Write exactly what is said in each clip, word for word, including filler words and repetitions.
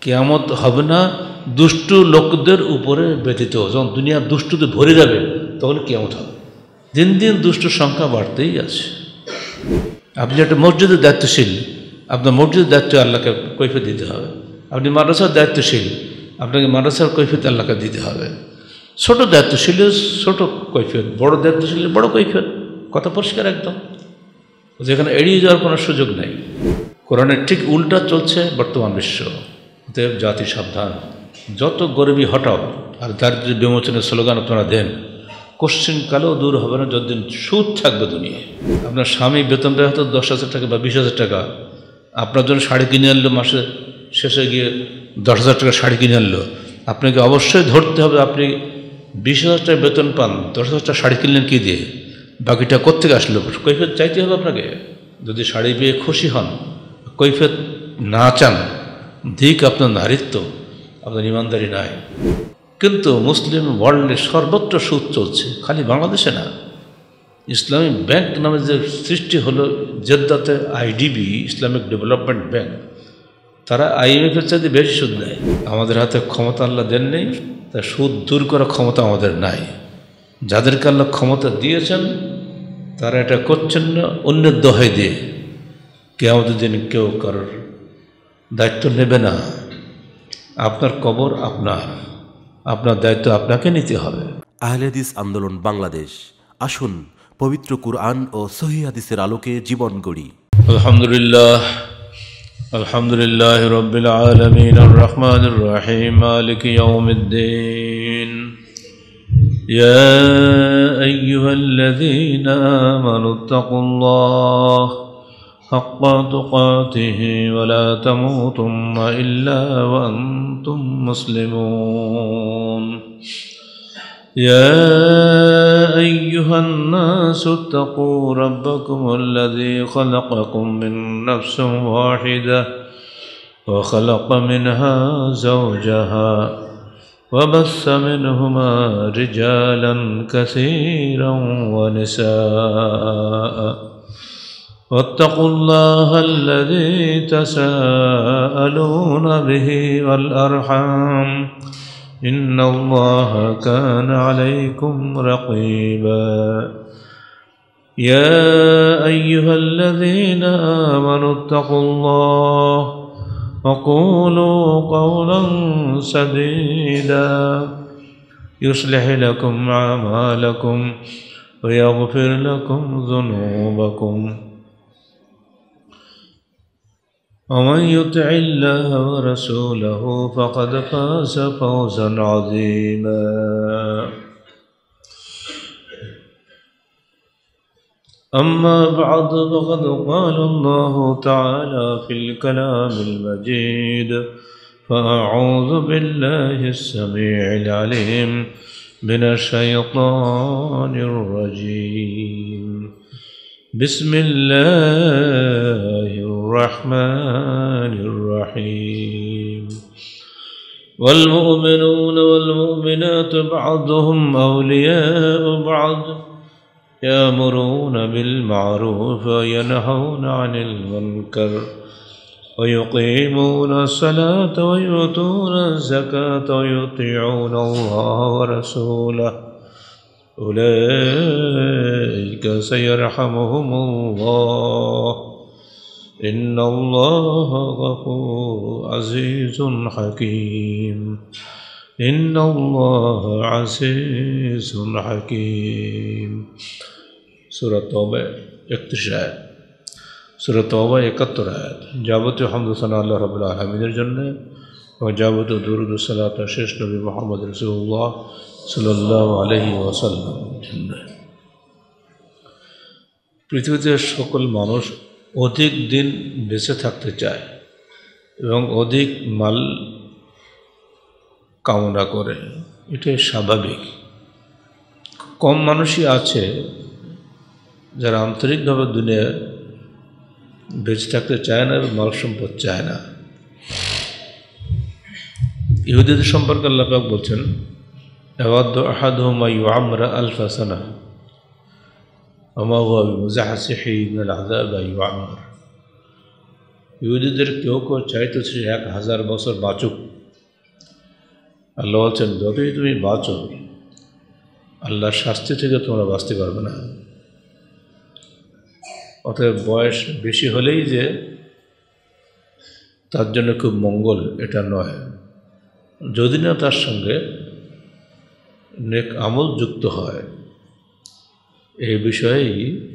কিয়ামত হবে না দুষ্ট লোকদের উপরে ব্যতীত। যখন দুনিয়া দুষ্টতে ভরে যাবে তখন কিয়ামত হবে। দিন দিন দুষ্টর সংখ্যা বাড়তেই আছে। আপনি একটা মসজিদের দায়িত্বশীল, আপনার মসজিদের দায়িত্ব আল্লাহকে কৈফিয়ত দিতে হবে। আপনি মাদ্রাসার দায়িত্বশীল, আপনাকে মাদ্রাসার কৈফিয়ত আল্লাহকে দিতে হবে। ছোট দায়িত্বশীলের ছোট কৈফিয়ত, বড় দায়িত্বশীলের বড় কৈফিয়ত। কথা পরিষ্কার একদম, যেখানে এড়িয়ে যাওয়ার কোনো সুযোগ নেই। কোরআনের ঠিক উল্টা চলছে বর্তমান বিশ্ব। অতএব জাতি সাবধান, যত গরিবী হটাও আর দারিদ্র্য বিমোচনের স্লোগান আপনারা দেন, কোশ্চিনকালেও দূর হবে না যতদিন সুদ থাকবে দুনিয়ায়। আপনার স্বামী বেতন দেয় হয়তো দশ হাজার টাকা বা বিশ হাজার টাকা, আপনার জন্য শাড়ি কিনে আনলো, মাসে শেষে গিয়ে দশ হাজার টাকা শাড়ি কিনে আনলো, আপনাকে অবশ্যই ধরতে হবে আপনি বিশ হাজার টাকা বেতন পান, দশ হাজার টাকা শাড়ি কিনলেন কী দিয়ে, বাকিটা কোত্থেকে আসলো, কৈফিয়ত চাইতে হবে আপনাকে। যদি শাড়ি পেয়ে খুশি হন, কৈফিয়ত না চান, দিক আপনার নারীত্ব, আপনার ইমানদারি নাই। কিন্তু মুসলিম ওয়ার্ল্ডে সর্বত্র সুদ চলছে, খালি বাংলাদেশে না। ইসলামিক ব্যাংক নামে যে সৃষ্টি হলো জেদ্দাতে, আইডিবি, ইসলামিক ডেভেলপমেন্ট ব্যাংক, তারা আইএমএফের চাইতে বেশি সুদ নেয়। আমাদের হাতে ক্ষমতা আল্লাহ দেন নেই, তা সুদ দূর করার ক্ষমতা আমাদের নাই। যাদেরকে আল্লাহ ক্ষমতা দিয়েছেন তারা এটা করছেন না অন্যের দোহাই দিয়ে। কিয়ামতের দিন কেউ কারোর দায়িত্ব নেবে না। আপনার কবর আপনার, আপনার দায়িত্ব আপনাকে নিতে হবে। আহলে হাদিস আন্দোলন বাংলাদেশ, আসুন পবিত্র কুরআন ও সহিহ হাদিসের আলোকে জীবন গড়ি। আলহামদুলিল্লাহ, আলহামদুলিল্লাহ রাব্বিল আলামিন, আর রহমানির রহিম, মালিকি ইয়াউমিদ্দিন। ইয়া আইয়ুহাল্লাযীনা আমানুত্তাকুল্লাহ হাক্কা তুকাতিহি ওয়া লা তামুতুন্না ইল্লা ওয়া আনতুম মুসলিমুন। يا أيها الناس اتقوا ربكم الذي خلقكم من نفس واحدة وخلق منها زوجها وبث منهما رجالا كثيرا ونساء واتقوا الله الذي تساءلون به والأرحام إن الله كان عليكم رقيبا. يا أيها الذين آمنوا اتقوا الله وقولوا قولا سديدا يصلح لكم أعمالكم ويغفر لكم ذنوبكم ومن يطع الله ورسوله فقد فاز فوزا عظيما. أما بعد فقد قال الله تعالى في الكلام المجيد: فأعوذ بالله السميع العليم من الشيطان الرجيم. بسم الله الرحمن الرحيم. والمؤمنون والمؤمنات بعضهم أولياء بعض يأمرون بالمعروف وينهون عن المنكر ويقيمون الصلاة ويؤتون الزكاة ويطيعون الله ورسوله أولئك سيرحمهم الله إن الله غفور عزيز حكيم. إن الله عزيز حكيم. সূরা তাওবা একত্রিশ আয়াত, সূরা তাওবা একাত্তর আয়াত। যাবতীয় হামদ সানা আল্লাহ রাব্বুল আলামিনের জন্য এবং যাবতীয় দুরূদ ও সালাত শেষ নবী মুহাম্মদ রাসূলুল্লাহ সাল্লাল্লাহু আলাইহি ওয়াসাল্লামের জন্য। পৃথিবীতে সকল মানুষ অধিক দিন বেঁচে থাকতে চায় এবং অধিক মাল কামনা করে, এটাই স্বাভাবিক। কম মানুষই আছে যারা আন্তরিকভাবে দুনিয়া বেঁচে থাকতে চায় না এবং মাল সম্পদ চায় না। ইহুদিদের সম্পর্কে আল্লাহ পাক বলছেন: ইয়াওয়াদ্দু আহাদুহুম আন ইউআম্মারা আলফা সানা ওয়া মা হুয়া বিমুযাহজিহি মিনাল আযাব আন ইউআম্মার। ইহুদিদের কেউ কেউ চাইতো সে এক হাজার বছর বাঁচুক। আল্লাহ বলছেন, যতই তুমি বাঁচো আল্লাহর শাস্তি থেকে তোমরা বাঁচতে পারবে না। অতএব বয়স বেশি হলেই যে তার জন্য খুব মঙ্গল এটা নয়, যদি না তার সঙ্গে নেক আমল যুক্ত হয়। এই বিষয়েই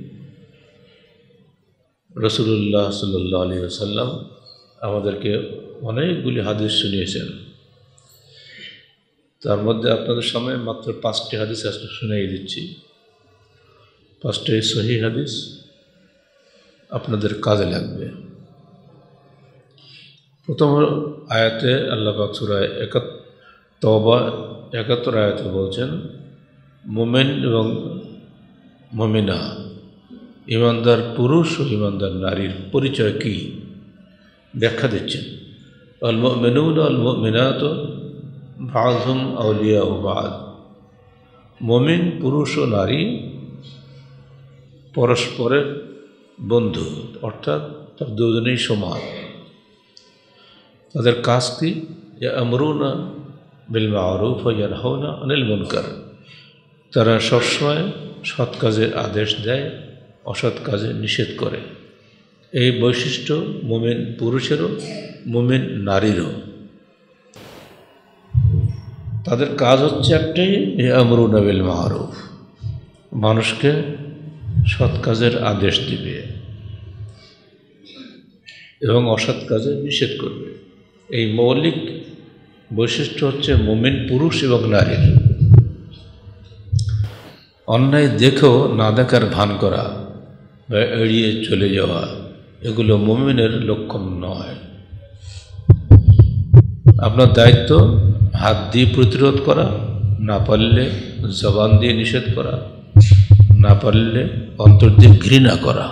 রাসূলুল্লাহ সাল্লাল্লাহু আলাইহি ওয়াসাল্লাম আমাদেরকে অনেকগুলি হাদিস শুনিয়েছেন। তার মধ্যে আপনাদের সামনে মাত্র পাঁচটি হাদিস আজকে শুনিয়ে দিচ্ছি। পাঁচটাই সহিহ হাদিস, আপনাদের কাজে লাগবে। প্রথম আয়াতে আল্লাহ পাক সূরা একাত তওবা একাত্তর আয়াতে বলছেন, মুমিন এবং মুমিনা, ইমানদার পুরুষ ও ইমানদার নারীর পরিচয় কী ব্যাখ্যা দিচ্ছেন। আল মুমিনুন আল মুমিনাত বাযুহুম আউলিয়াউ বা'দ, মুমিন পুরুষ ও নারী পরস্পরের বন্ধু, অর্থাৎ তার দুজনেই সমান। তাদের কাজ কি? ইয়া'মুরুনা বিল মা'রুফ ওয়া ইয়ানহাউনা আনিল মুনকার, তারা সবসময় সৎ কাজের আদেশ দেয়, অসৎ কাজে নিষেধ করে। এই বৈশিষ্ট্য মুমিন পুরুষেরও মুমিন নারীরও। তাদের কাজ হচ্ছে একটাই, ইয়া'মুরুনা বিল মা'রুফ, মানুষকে সৎ কাজের আদেশ দিবে এবং অসৎ কাজে নিষেধ করবে। এই মৌলিক বৈশিষ্ট্য হচ্ছে মুমিন পুরুষ এবং নারীর। অন্যায় দেখেও না দেখার ভান করা বা এড়িয়ে চলে যাওয়া, এগুলো মুমিনের লক্ষণ নয়। আপনার দায়িত্ব হাত দিয়ে প্রতিরোধ করা, না পারলে জবান দিয়ে নিষেধ করা, না পারলে অন্তর দিয়ে ঘৃণা করা।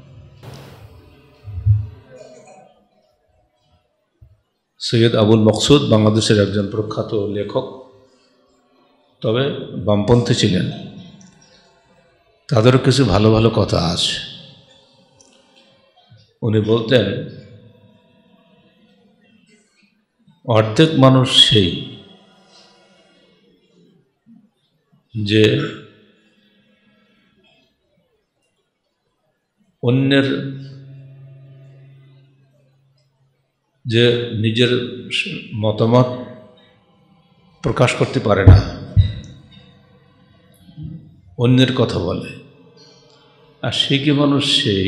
সৈয়দ আবুল মকসুদ বাংলাদেশের একজন প্রখ্যাত লেখক, তবে বামপন্থী ছিলেন। তাদেরও কিছু ভালো ভালো কথা আছে। উনি বলতেন, অর্ধেক মানুষ সেই যে অন্যের যে নিজের মতামত প্রকাশ করতে পারে না, অন্যের কথা বলে। আর শিখি মানুষ সেই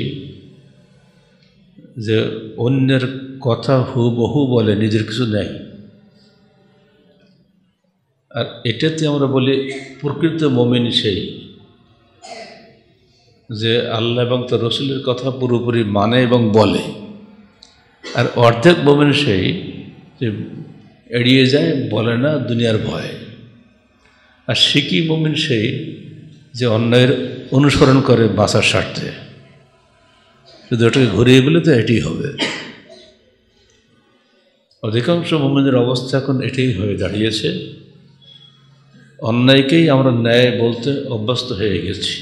যে অন্যের কথা হুবহু বলে, নিজের কিছু নেই। আর এটাতে আমরা বলি প্রকৃত মুমিন সেই যে আল্লাহ এবং তার রাসূলের কথা পুরোপুরি মানে এবং বলে। আর অর্ধেক মুমিন সেই যে এড়িয়ে যায়, বলে না দুনিয়ার ভয়। আর শিখি মুমিন সেই যে অন্যায়ের অনুসরণ করে বাঁচার স্বার্থে। শুধু এটাকে ঘুরিয়ে বলে তো এটাই হবে। অধিকাংশ মুমিনের অবস্থা এখন এটাই হয়ে দাঁড়িয়েছে। অন্যায়কেই আমরা ন্যায় বলতে অভ্যস্ত হয়ে গেছি।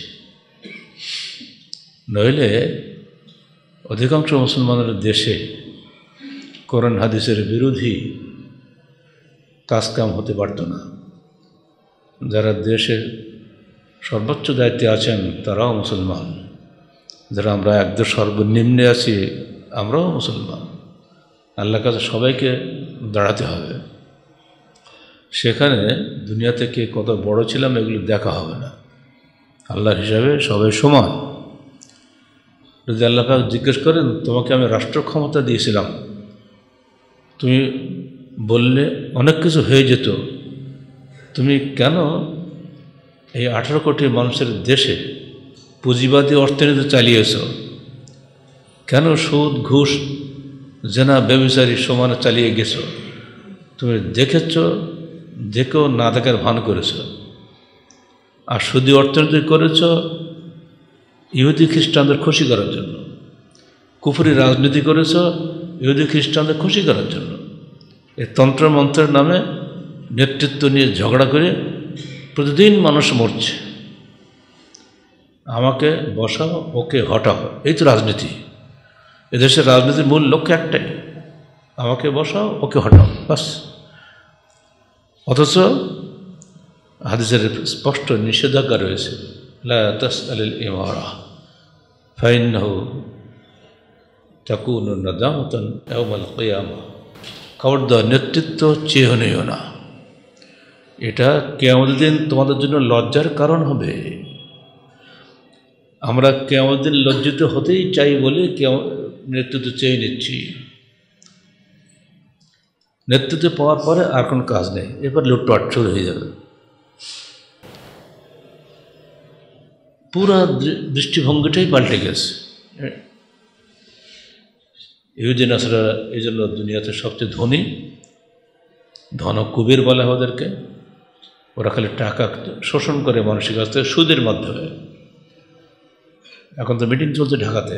নইলে অধিকাংশ মুসলমানের দেশে কোরআন হাদিসের বিরোধী কাজকাম হতে পারত না। যারা দেশের সর্বোচ্চ দায়িত্বে আছেন তারাও মুসলমান, যারা আমরা একদম সর্বনিম্নে আছি আমরাও মুসলমান। আল্লাহর কাছে সবাইকে দাঁড়াতে হবে। সেখানে দুনিয়া থেকে কত বড় ছিলাম এগুলো দেখা হবে না। আল্লাহর হিসাবে সবাই সমান। যদি আল্লাহ পাক জিজ্ঞেস করেন, তোমাকে আমি রাষ্ট্র ক্ষমতা দিয়েছিলাম, তুমি বললে অনেক কিছু হয়ে যেত, তুমি কেন এই আঠারো কোটি মানুষের দেশে পুঁজিবাদী অর্থনীতি চালিয়েছ? কেন সুদ ঘুষ জেনা ব্যভিচারী সমানে চালিয়ে গেছ? তুমি দেখেছ, দেখেও না দেখার ভান করেছ। আর শুধু অর্থনীতি করেছ ইহুদি খ্রিস্টানদের খুশি করার জন্য। কুফরি রাজনীতি করেছ ইহুদি খ্রিস্টানদের খুশি করার জন্য। এই তন্ত্রমন্ত্রের নামে নেতৃত্ব নিয়ে ঝগড়া করে প্রতিদিন মানুষ মরছে। আমাকে বসাও, ওকে হটাও, এই তো রাজনীতি। এদেশের রাজনীতির মূল লক্ষ্য একটাই, আমাকে বসাও, ওকে হটাও, বাস। অথচ হাদিসের স্পষ্ট নিষেধাজ্ঞা রয়েছে, লা তাসআলিল ইমারা ফাইন্নাহু তাকুনু নাদামাতান ইয়াওমাল কিয়ামাহ। খবরদার নেতৃত্ব চেয়ে নিও না, এটা কিয়ামতের দিন তোমাদের জন্য লজ্জার কারণ হবে। আমরা কিয়ামতের দিন লজ্জিত হতেই চাই বলে নেতৃত্ব চেয়ে নিচ্ছি। নেতৃত্ব পাওয়ার পরে আর কোনো কাজ নেই, এবার লুটপাট শুরু হয়ে যাবে। পুরা দৃষ্টিভঙ্গিটাই পাল্টে গেছে। ইহুদি নাসারা এই জন্য দুনিয়াতে সবচেয়ে ধনী, ধন কুবের বলা হয় ওদেরকে। ওরা খালি টাকা শোষণ করে মানুষের কাছ থেকে সুদের মাধ্যমে। এখন তো মিটিং চলছে ঢাকাতে,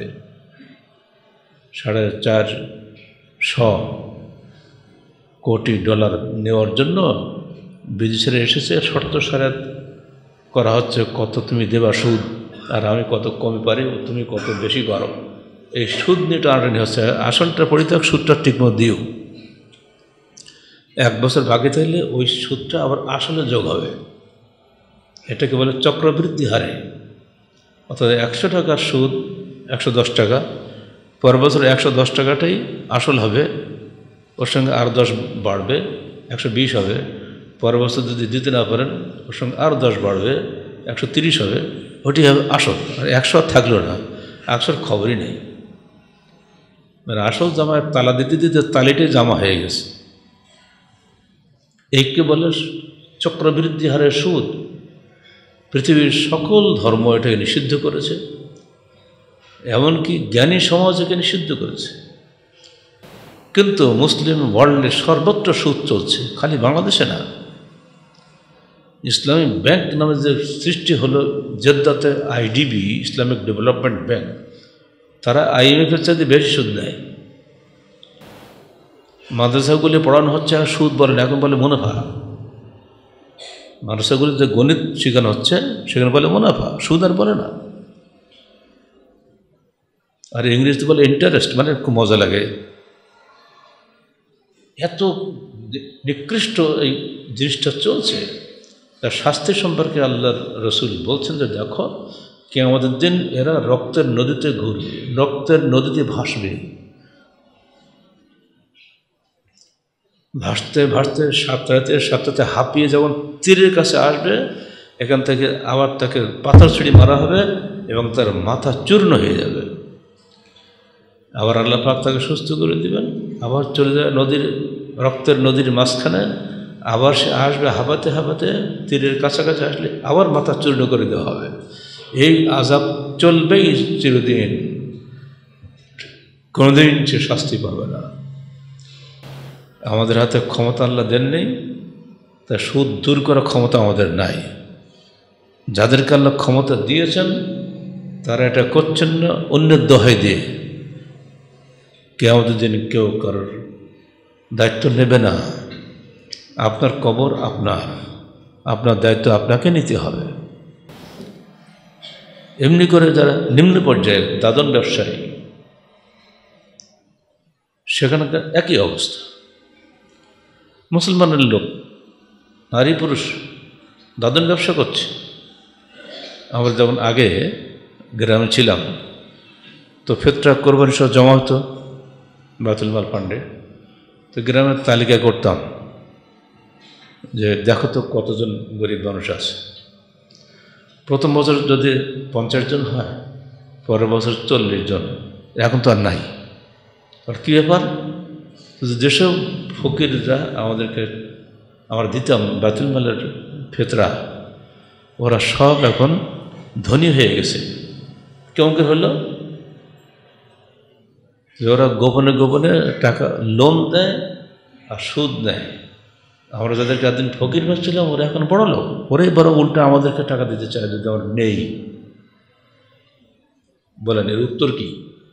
সাড়ে চার শ কোটি ডলার নেওয়ার জন্য বিদেশিরা এসেছে, শর্ত সারাত করা হচ্ছে, কত তুমি দেবা সুদ, আর আমি কত কমে পারি, তুমি কত বেশি করো। এই সুদ নিয়ে টানাটানি হচ্ছে। আসলটা পরিত্যাগ, সুদটা ঠিকমতো দিও। এক বছর বাকি থাকলে ওই সুদটা আবার আসলে যোগ হবে। এটাকে বলে চক্রবৃদ্ধি হারে। অর্থাৎ একশো টাকার সুদ একশো দশ টাকা, পরের বছর একশো দশ টাকাটাই আসল হবে, ওর সঙ্গে আর দশ বাড়বে, একশো বিশ হবে। পরের বছর যদি দিতে না পারেন ওর সঙ্গে আর দশ বাড়বে, একশো তিরিশ হবে। ওটি হবে আসল। আর একশো আর থাকলো না, একশোর খবরই নেই। মানে আসল জামায় তালা দিতে দিতে তালিটাই জামা হয়ে গেছে। এইকে বলে চক্রবৃদ্ধি হারে সুদ। পৃথিবীর সকল ধর্ম এটাকে নিষিদ্ধ করেছে, এমনকি জ্ঞানী সমাজ একে নিষিদ্ধ করেছে। কিন্তু মুসলিম ওয়ার্ল্ডে সর্বত্র সুদ চলছে, খালি বাংলাদেশে না। ইসলামী ব্যাংক নামে যে সৃষ্টি হলো জেদ্দাতে, আইডিবি, ইসলামিক ডেভেলপমেন্ট ব্যাংক, তারা আইএমএফের চাইতে বেশি সুদ নেয়। মাদ্রাসাগুলি পড়ানো হচ্ছে, আর সুদ বলেন, এখন বলে মুনাফা। মাদ্রাসাগুলি যে গণিত শেখানো হচ্ছে সেখানে বলে মুনাফা, সুদ আর বলে না। আর ইংরেজিতে বলে ইন্টারেস্ট, মানে খুব মজা লাগে। এত নিকৃষ্ট এই জিনিসটা চলছে। তার শাস্তি সম্পর্কে আল্লাহর রসুল বলছেন যে দেখো, কিয়ামতের দিন এরা রক্তের নদীতে ঘুরবে, রক্তের নদীতে ভাসবে। ভাসতে ভাসতে সাঁতরাতে সাঁতরাতে হাঁপিয়ে যখন তীরের কাছে আসবে, এখান থেকে আবার তাকে পাথর ছুড়ি মারা হবে এবং তার মাথা চূর্ণ হয়ে যাবে। আবার আল্লাহ পাক তাকে সুস্থ করে দিবেন, আবার চলে যাবে নদীর, রক্তের নদীর মাঝখানে। আবার সে আসবে হাঁপাতে হাঁপাতে, তীরের কাছাকাছি আসলে আবার মাথা চূর্ণ করে দেওয়া হবে। এই আযাব চলবেই চিরদিন, কোনোদিন সে শাস্তি পাবে না। আমাদের হাতে ক্ষমতা আল্লাহ দেন নেই, তা সুদ দূর করার ক্ষমতা আমাদের নাই। যাদেরকে আল্লাহ ক্ষমতা দিয়েছেন তারা এটা করছেন না অন্যের দোহাই দিয়ে। কিয়ামতের দিন কেউ কারোর দায়িত্ব নেবে না। আপনার কবর আপনার, আপনার দায়িত্ব আপনাকে নিতে হবে। এমনি করে যারা নিম্ন পর্যায়ে দাদন ব্যবসায়ী, সেখানকার একই অবস্থা। মুসলমানের লোক, নারী পুরুষ দাদন ব্যবসা করছে। আমরা যেমন আগে গ্রামে ছিলাম, তো ফেতরা কোরবানি সহ জমা হতো বায়তুল মাল ফান্ডে। তো গ্রামের তালিকা করতাম যে দেখো তো কতজন গরিব মানুষ আছে। প্রথম বছর যদি পঞ্চাশ জন হয়, পরের বছর চল্লিশ জন, এখন তো আর নাই। আর কী ব্যাপার, যেসব ফকিররা আমাদেরকে আমরা দিতাম বায়তুল মালের ফেতরা, ওরা সব এখন ধনী হয়ে গেছে। কেমন করে হলো, যে ওরা গোপনে গোপনে টাকা লোন দেয় আর সুদ দেয়। আমরা যাদেরকে একদিন ফকির ভাবছিলাম, ওরা এখন বড় লোক, ওরাই বড় উল্টা আমাদেরকে টাকা দিতে চায় যদি আমার নেই। বলেন এর উত্তর কি?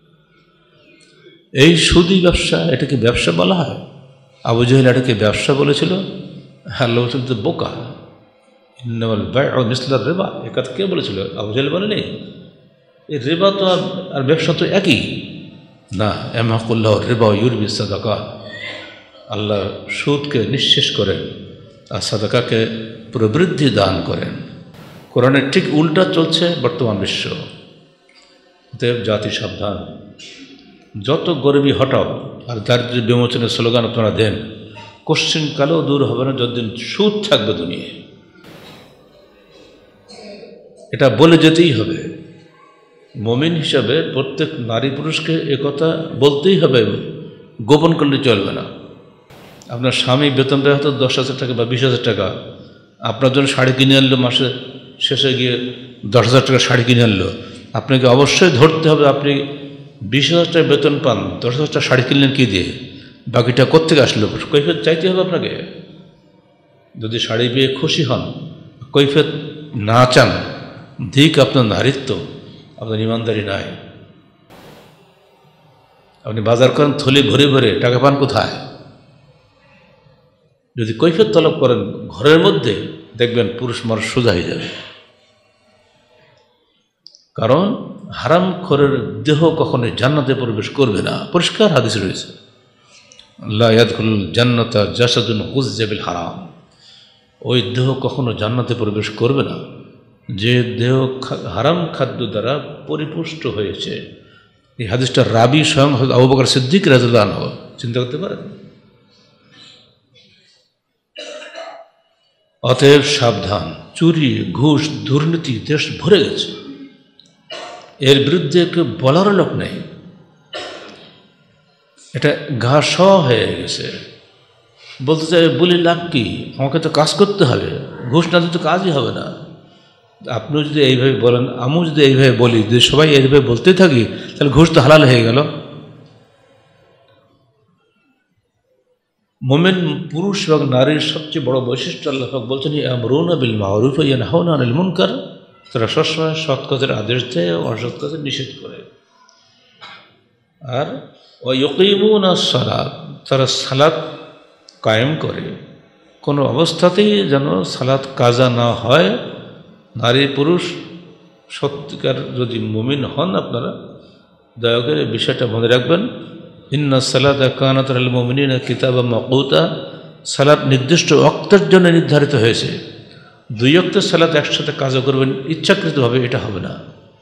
এই সুদি ব্যবসা, এটাকে ব্যবসা বলা হয়? আবু জাহেল এটাকে ব্যবসা বলেছিল? হ্যাঁ, লোক তো বোকা। ইন্নামাল বাইউ মিসলার রিবা, এ কথা কে বলেছিল? আবু জাহেল বলেনি। এই রিবা তো আর ব্যবসা তো একই। না, এমহাকুল্লাহ রিবা ইউরবি সাদাকা, আল্লাহ সুদকে নিঃশেষ করেন আর সাদাকাকে প্রবৃদ্ধি দান করেন। কোরআনের ঠিক উল্টা চলছে বর্তমান বিশ্ব। অতএব জাতি সাবধান, যত গরিবী হটাও আর দারিদ্র্য বিমোচনের স্লোগান আপনারা দেন, কোশ্চিনকালেও দূর হবে না যতদিন সুদ থাকবে দুনিয়ায়। এটা বলে যেতেই হবে। মুমিন হিসাবে প্রত্যেক নারী পুরুষকে একথা বলতেই হবে, গোপন করলে চলবে না। আপনার স্বামী বেতন দেয় হয়তো দশ হাজার টাকা বা বিশ হাজার টাকা, আপনার জন্য শাড়ি কিনে আনলো, মাসে শেষে গিয়ে দশ হাজার টাকা শাড়ি কিনে আনলো, আপনাকে অবশ্যই ধরতে হবে আপনি বিশ হাজার টাকা বেতন পান, দশ হাজার টাকা শাড়ি কিনলেন কী দিয়ে, বাকিটা কোত্থেকে আসলো, কৈফিয়ত চাইতে হবে আপনাকে। যদি শাড়ি পেয়ে খুশি হন, কৈফিয়ত না চান, দিক আপনার নারীত্ব, আপনার ইমানদারি নাই। আপনি বাজার করেন থলি ভরে ভরে, টাকা পান কোথায়? যদি কৈফিয়ত তলব করেন ঘরের মধ্যে, দেখবেন পুরুষ মানুষ সোজা হয়ে যাবে। কারণ হারাম খোরের দেহ কখনোই জান্নাতে প্রবেশ করবে না, পরিষ্কার হাদিস রয়েছে, লা ইয়াদখুলুল জান্নাতা জাসাদুন গুযযা বিল হারাম। ওই দেহ কখনো জান্নাতে প্রবেশ করবে না যে দেহ হারাম খাদ্য দ্বারা পরিপুষ্ট হয়েছে। এই হাদিসটা রাবি স্বয়ং আবু বকর সিদ্দিক রাদিয়াল্লাহু আনহু। চিন্তা করতে পারেন? অতএব সাবধান, চুরি, ঘুষ, দুর্নীতি দেশ ভরে গেছে, এর বিরুদ্ধে কেউ বলারও লোক নেই। এটা ঘা স হয়ে গেছে। বলতে চাই বলি লাভ কি, আমাকে তো কাজ করতে হবে, ঘুষ না দিতে কাজই হবে না। আপনিও যদি এইভাবে বলেন, আমিও যদি এইভাবে বলি, যদি সবাই এইভাবে বলতে থাকি, তাহলে ঘুষ তো হালাল হয়ে গেল। মুমিন পুরুষ এবং নারীর সবচেয়ে বড় বৈশিষ্ট্য আল্লাহ পাক বলছেন, ইয়ামরুনা বিল মারুফ ওয়া ইয়ানহাউনা আনিল মুনকার। তারা সবসময় সৎ কাজের আদেশ দেয়, অসৎ কাজের নিষেধ করে। আর ওয়া ইউকিমুনা সালাত, তারা সালাত কায়েম করে। কোনো অবস্থাতেই যেন সালাত কাজা না হয়। নারী পুরুষ সত্যিকার যদি মুমিন হন আপনারা, দয়া করে বিষয়টা মনে রাখবেন। ইন্না সালাতা কানাত আলাল মুমিনিনা কিতাবাম মাওকুতা, সালাত নির্দিষ্ট ওয়াক্তের জন্য নির্ধারিত হয়েছে। দুই ওয়াক্তের সালাত একসাথে কাজা করবেন ইচ্ছাকৃতভাবে, এটা হবে না।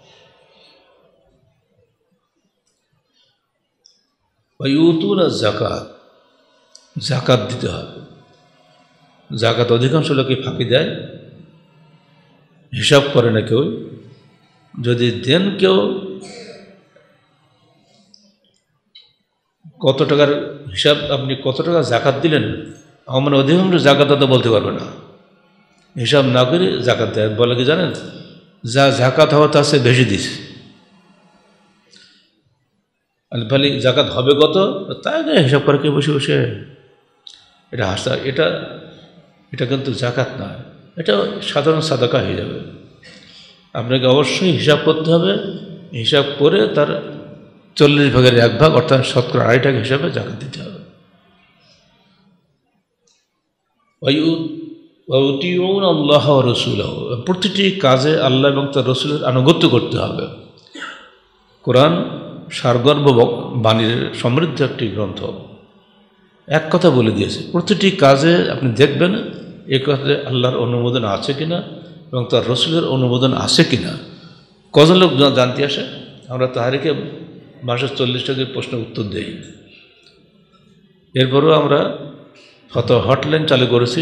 ওয়া ইউতুনা যাকাত, যাকাত দিতে হবে। যাকাত অধিকাংশ লোকই ফাঁকি দেয়, হিসাব করে না কেউ। যদি দেন কেউ, কত টাকার হিসাব, আপনি কত টাকা জাকাত দিলেন, আমার অধিকাংশ জাকাত তো বলতে পারবে না। হিসাব না করে জাকাত দেয়, বলে কি জানেন, যা জাকাত হওয়া তার সে বেশি দিস। খালি জাকাত হবে কত, তাই না হিসাব করে কে বসে বসে। এটা হাসা, এটা এটা কিন্তু জাকাত না, এটা সাধারণ সাদাকা হয়ে যাবে। আপনাকে অবশ্যই হিসাব করতে হবে, হিসাব করে তার চল্লিশ ভাগের এক ভাগ অর্থাৎ শতকরা আড়াই টাকা হিসাবে জাকাত দিতে হবে। আল্লাহ রসুলাহ, প্রতিটি কাজে আল্লাহ এবং তার রসুলের আনুগত্য করতে হবে। কোরআন সারগর্ভ বাণীর সমৃদ্ধ একটি গ্রন্থ। এক কথা বলে দিয়েছে, প্রতিটি কাজে আপনি দেখবেন এ কাজে আল্লাহর অনুমোদন আছে কিনা এবং তার রসুলের অনুমোদন আছে কিনা। কজন লোক জানতে আসে, আমরা তাহারিকে মাসে চল্লিশ টাকার প্রশ্নের উত্তর দেই। এরপরেও আমরা ফতোয়া হটলাইন চালু করেছি,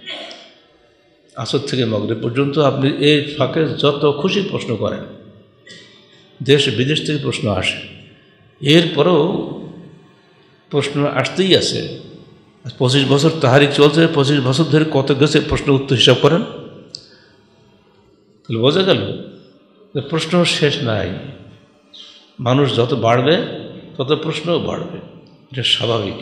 আসর থেকে মাগরিব পর্যন্ত আপনি এই ফাঁকে যত খুশি প্রশ্ন করেন, দেশ বিদেশ থেকে প্রশ্ন আসে। এরপরেও প্রশ্ন আসতেই আছে। পঁচিশ বছর তাহারিক চলছে, পঁচিশ বছর ধরে কত গেছে প্রশ্ন উত্তর হিসাব করেন, তাহলে বোঝা গেল যে প্রশ্ন শেষ নাই। মানুষ যত বাড়বে তত প্রশ্নও বাড়বে, এটা স্বাভাবিক।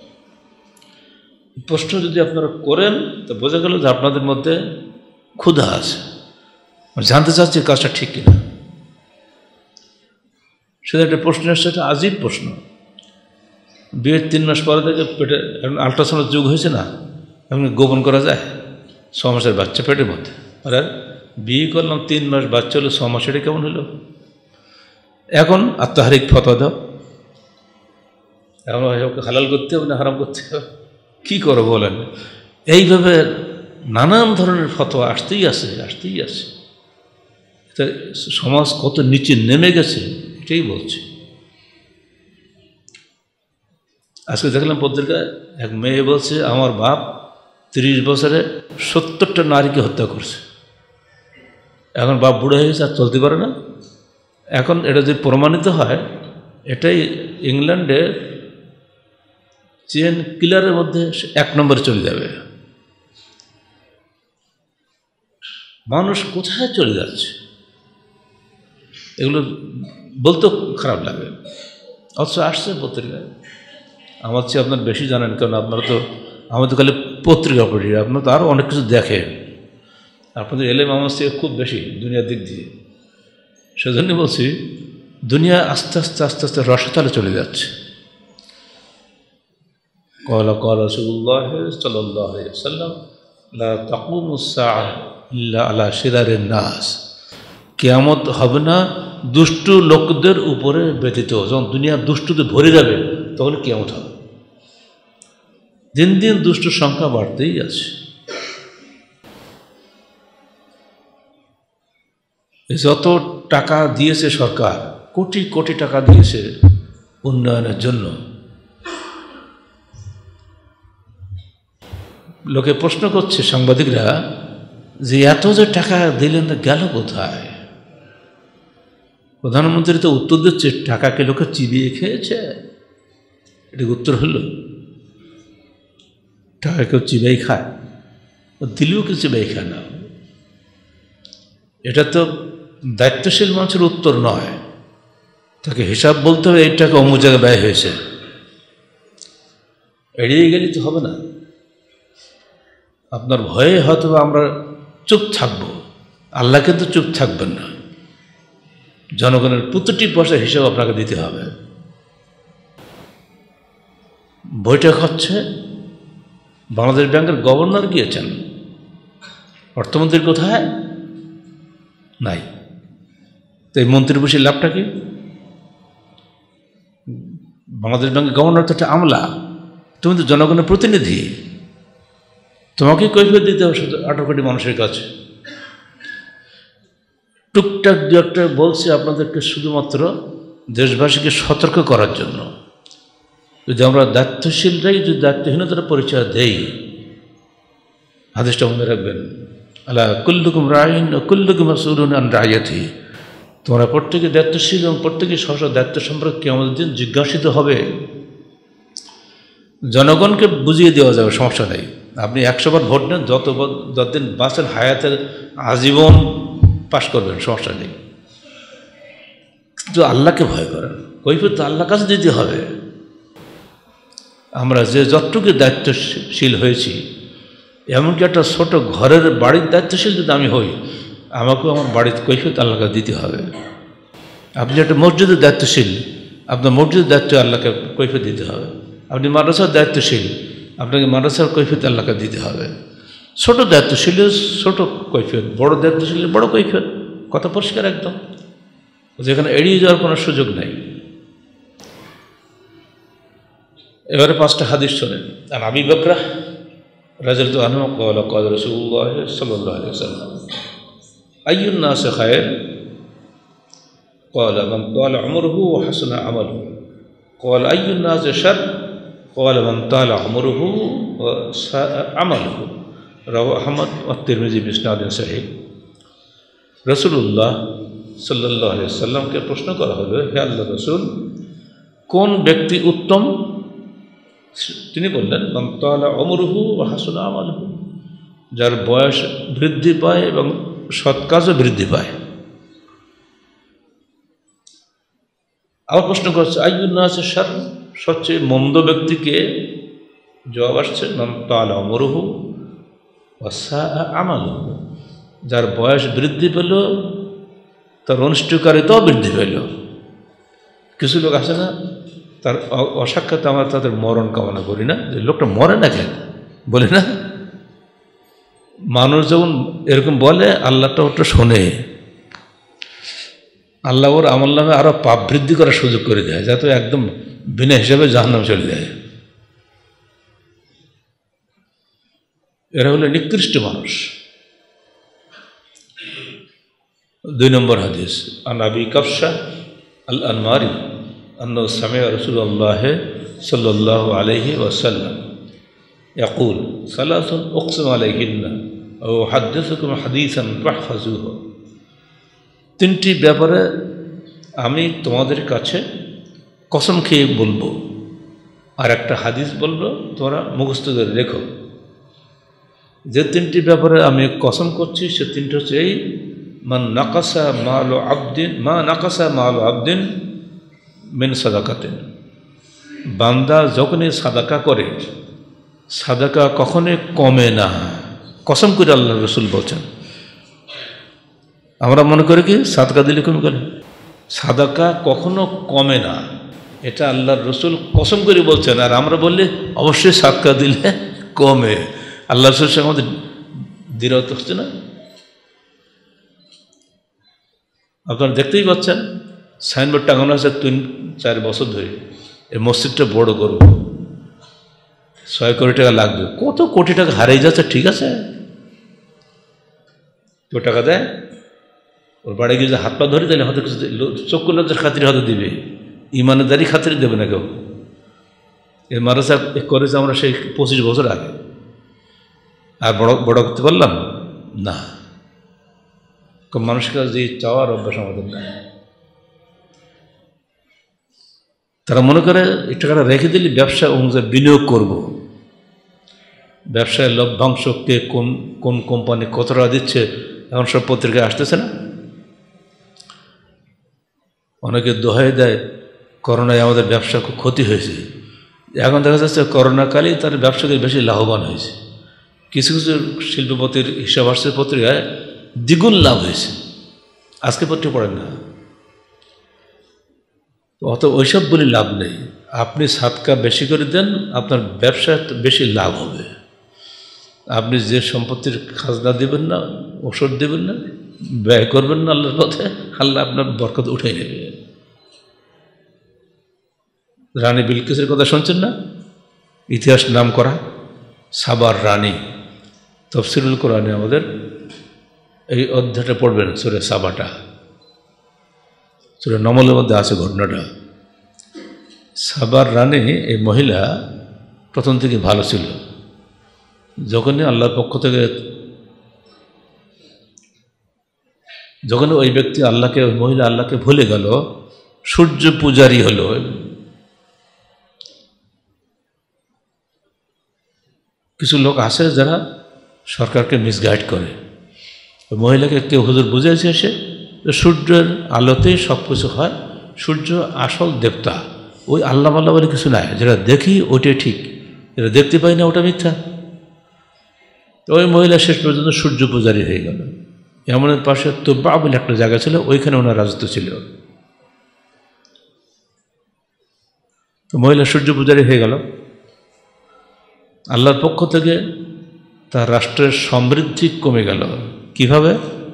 প্রশ্ন যদি আপনারা করেন তো বোঝা গেল যে আপনাদের মধ্যে ক্ষুধা আছে, জানতে চাচ্ছি কাজটা ঠিক কিনা। সেটা একটা প্রশ্ন আসছে, একটা আজীব প্রশ্ন। বিয়ের তিন মাস পরে থেকে পেটে এখন আল্ট্রাসাউন্ডের যুগ হয়েছে না, এখন গোপন করা যায় ছ মাসের বাচ্চা পেটের মধ্যে। আর বিয়ে করলাম তিন মাস, বাচ্চা হলো ছ মাস, এটা কেমন হলো? এখন আত্মাহারিক ফতোয়া দাও, এখন ওকে হালাল করতে হবে না হারাম করতে হবে, কী করো বলেন? এইভাবে নানান ধরনের ফতোয়া আসতেই আছে আসতেই আছে। এটা সমাজ কত নিচে নেমে গেছে এটাই বলছে। আজকে দেখলাম পত্রিকায় এক মেয়ে বলছে আমার বাপ তিরিশ বছরে সত্তরটা নারীকে হত্যা করছে। এখন বাপ বুড়ো হয়ে গেছে, আর চলতে পারে না। এখন এটা যদি প্রমাণিত হয়, এটাই ইংল্যান্ডে চেন কিলারের মধ্যে এক নম্বরে চলে যাবে। মানুষ কোথায় চলে যাচ্ছে এগুলো বলতেও খারাপ লাগে, অথচ আসছে পত্রিকায়। আমার চেয়ে আপনার বেশি জানেন, কারণ আপনারা তো আমাদের খালি পত্রিকা পড়ি, আপনারা তো আরও অনেক কিছু দেখেন। আপনাদের এলেম আমার চেয়ে খুব বেশি দুনিয়ার দিক দিয়ে। সেজন্য বলছি দুনিয়া আস্তে আস্তে আস্তে আস্তে রসাতলে চলে যাচ্ছে। ক্বালা ক্বালা রাসূলুল্লাহ সাল্লাল্লাহু আলাইহি ওয়াসাল্লাম লা তাকুমুস সাআহ ইল্লা আলা শিরারিন নাস। কিয়ামত হবে না দুষ্টু লোকদের উপরে ব্যতীত। যখন দুনিয়া দুষ্টুতে ভরে যাবে তখন কিয়ামত হবে। দিন দিন দুষ্টুর সংখ্যা বাড়তেই আছে। যত টাকা দিয়েছে সরকার, কোটি কোটি টাকা দিয়েছে উন্নয়নের জন্য, লোকে প্রশ্ন করছে সাংবাদিকরা যে এত যে টাকা দিলেন গেল কোথায়? প্রধানমন্ত্রী তো উত্তর দিচ্ছে টাকাকে লোকে চিবিয়ে খেয়েছে। এটা উত্তর হলো টাকা কেউ চিবাই খায়? দিলেও কেউ চিবাই খায় না। এটা তো দায়িত্বশীল মানুষের উত্তর নয়। তাকে হিসাব বলতে হবে এই টাকা অমুক জায়গায় ব্যয় হয়েছে। এড়িয়ে গেলে তো হবে না। আপনার ভয়ে হয়তো আমরা চুপ থাকবো, আল্লাহ কিন্তু চুপ থাকবেন না। জনগণের প্রতিটি পয়সার হিসাব আপনাকে দিতে হবে। বৈঠক হচ্ছে, বাংলাদেশ ব্যাংকের গভর্নর গিয়েছেন, অর্থমন্ত্রী কোথায়? নাই। তো এই মন্ত্রী বসে লাভটা কি? বাংলাদেশ ব্যাংকের গভর্নর তো একটা আমলা, তুমি তো জনগণের প্রতিনিধি, তোমাকে কৈফিয়ত দিতে হবে আঠারো কোটি মানুষের কাছে। টুকটাক দু একটা বলছে আপনাদেরকে শুধুমাত্র দেশবাসীকে সতর্ক করার জন্য। যদি আমরা দায়িত্বশীলরাই যদি দায়িত্বহীনতার পরিচয় দেই, হাদিসটা মনে রাখবেন, আলা কুল্লুকুম রাইন ও কুল্লুকুম মাসউলুন আন রাইয়াতিহি। তোমরা প্রত্যেকে দায়িত্বশীল এবং প্রত্যেকে স্ব স্ব দায়িত্ব সম্পর্কে আমাদের দিন জিজ্ঞাসিত হবে। জনগণকে বুঝিয়ে দেওয়া যাবে, সমস্যা নেই। আপনি একশো বার ভোট নেন, যত যতদিন বাঁচেন হায়াতের আজীবন পাশ করবেন, সমস্যা নেই। কিন্তু আল্লাহকে ভয় করেন, কৈফিয়ত তো আল্লাহর কাছে দিতে হবে। আমরা যে যতটুকু দায়িত্বশীল হয়েছি, এমনকি একটা ছোট ঘরের বাড়ির দায়িত্বশীল যদি আমি হই, আমাকেও আমার বাড়ির কৈফিয়ত আল্লাহকে দিতে হবে। আপনি একটা মসজিদের দায়িত্বশীল, আপনার মসজিদের দায়িত্ব আল্লাহকে কৈফিয়ত দিতে হবে। আপনি মাদ্রাসার দায়িত্বশীল, আপনাকে মাদ্রাসার কৈফিয়ত আল্লাহকে দিতে হবে। ছোট দায়িত্বশীল ছোট কৈফিয়ত, বড় দায়িত্বশীল বড় কৈফিয়ত। কথা পরিষ্কার একদম, যেখানে এড়িয়ে যাওয়ার কোনো সুযোগ নেই। এবারে পাঁচটা হাদিস শোনেন। আর আবি বকরা রাদিয়াল্লাহু আনহু ক্বালা ক্বালা রাসূলুল্লাহ সাল্লাল্লাহু আলাইহি ওয়াসাল্লাম আইয়ুন নাস খায়র ক্বালা মান তালা উমরুহু ওয়া হাসানা আমালুহু ক্বালা আইয়ুন নাস শার ক্বালা মান তালা উমরুহু ওয়া সাআ আমালুহু রাওয়াহু আহমদ ওয়া তিরমিজি বিসনাদিন সহিহ। রাসূলুল্লাহ সাল্লাল্লাহু আলাইহি ওয়াসাল্লামকে প্রশ্ন করা হলো, হে আল্লাহর রাসূল, কোন ব্যক্তি উত্তম? তিনি বললেন, মান তালা উমরুহু ওয়া হাসুনা আমালুহু, যার বয়স বৃদ্ধি পায় এবং সৎ কাজও বৃদ্ধি পায়। আবার প্রশ্ন করছে, আইয়ুন নাসি শার, সবচেয়ে মন্দ ব্যক্তিকে? জবাব আসছে, মান তালা উমরুহু ওয়া সাআ আমালুহু, যার বয়স বৃদ্ধি পেল, তার অনুষ্ঠিকারিতাও বৃদ্ধি পেল। কিছু লোক আছে না, তার অসাক্ষাৎ আমরা তাদের মরণ কামনা করি না, যে লোকটা মরে না কেন বলে না। মানুষ যখন এরকম বলে, আল্লাহটা ওটা শোনে। আল্লাহ ওর আমল নামে আরও পাপ বৃদ্ধি করার সুযোগ করে দেয়, যাতে একদম বিনা হিসাবে জাহান্নামে চলে যায়। এরা হলো নিকৃষ্ট মানুষ। দুই নম্বর হাদিস, আন আবি কাবশা আল আনমারি আন্নাহু সামি'a রাসূলুল্লাহ সাল্লাল্লাহু আলাইহি ওয়াসাল্লাম ইয়াকুল সালাসুন উকসিমু আলাইহিন্না আও উহাদ্দিসুকুম হাদিসান ফাহফাজুহু। তিনটি ব্যাপারে আমি তোমাদের কাছে কসম খেয়ে বলবো, আর একটা হাদিস বলবো, তোমরা মুখস্থ করে রেখো। যে তিনটি ব্যাপারে আমি কসম করছি সে তিনটি হচ্ছে এই, মান নাকাসা মাল আবদিন মা নাকাসা মাল আবদিন মিন সাদাকাতিন। বান্দা যখনই সাদাকা করে, সাদাকা কখনোই কমে না, কসম করে আল্লাহ রসুল বলছেন। আমরা মনে করি কি সাদকা দিলে কমে করে, সাদাকা কখনো কমে না, এটা আল্লাহর রসুল কসম করে বলছেন। আর আমরা বললে অবশ্যই সাদকা দিলে কমে। আল্লাহ রসুল সঙ্গে আমাদের দৃঢ়ত হচ্ছে না। আপনারা দেখতেই পাচ্ছেন সাইনবোর্ড টাঙানো আছে তিন চার বছর ধরে, এই মসজিদটা বড় করব, ছয় কোটি টাকা লাগবে। কত কোটি টাকা হারিয়ে যাচ্ছে, ঠিক আছে, কেউ টাকা দেয়, ওর বাড়ি গিয়ে যে হাত পা ধরে দিলে হয়তো কিছু চক্ষু লজ্জার খাতিরে হয়তো দিবে, ইমানদারি খাতিরে দেবে না কেউ। এই মাদ্রাসা করেছে আমরা সেই পঁচিশ বছর আগে, আর বড় বড় করতে পারলাম না। মানুষের কাছে যে চাওয়ার অভ্যাস আমাদের নাই। তারা মনে করে এই টাকাটা রেখে দিলে ব্যবসা অনুযায়ী বিনিয়োগ করব। ব্যবসায় লভ্যাংশকে কোন কোন কোম্পানি কত টাকা দিচ্ছে এখন সব পত্রিকায় আসতেছে না। অনেকে দোহাই দেয় করোনায় আমাদের ব্যবসা খুব ক্ষতি হয়েছে। এখন দেখা যাচ্ছে করোনাকালেই তার ব্যবসাকে বেশি লাভবান হয়েছে। কিছু কিছু শিল্পপতির হিসাব আসছে পত্রিকায় দ্বিগুণ লাভ হয়েছে, আজকে পত্রিকা পড়েন না। অত ওইসব বলে লাভ নেই। আপনি সাদকা বেশি করে দেন, আপনার ব্যবসা বেশি লাভ হবে। আপনি যে সম্পত্তির খাজনা দেবেন না, ওষুধ দেবেন না, ব্যয় করবেন না আল্লাহর পথে, আল্লাহ আপনার বরকত উঠে নেবে। রানী বিলকিসের কথা শুনছেন না? ইতিহাস নাম করা সাবার রানী। তাফসীরুল কোরআনে আমাদের এই অধ্যায়টা পড়বেন, সূরা সাবাটা, সূরা নমলের মধ্যে আছে ঘটনাটা। সাবার রানী এই মহিলা প্রথম থেকে ভালো ছিল। যখনই আল্লাহর পক্ষ থেকে, যখন ওই ব্যক্তি আল্লাহকে, ওই মহিলা আল্লাহকে ভুলে গেল, সূর্য পূজারী হলো। কিছু লোক আছে যারা সরকারকে মিসগাইড করে। ওই মহিলাকে কেউ হুজুর বুঝেছে এসে সূর্যের আলোতেই সব কিছু হয়, সূর্য আসল দেবতা, ওই আল্লাহ আল্লাহ বলে কিছু নাই, যেটা দেখি ওইটাই ঠিক, যেটা দেখতে পাই না ওটা মিথ্যা। তো ওই মহিলা শেষ পর্যন্ত সূর্য পূজারী হয়ে গেল। এমনের পাশে তুব্বা বলে একটা জায়গা ছিল, ওইখানে ওনার রাজত্ব ছিল। তো মহিলা সূর্য পূজারী হয়ে গেল। আল্লাহর পক্ষ থেকে তার রাষ্ট্রের সমৃদ্ধি কমে গেল। কিভাবে?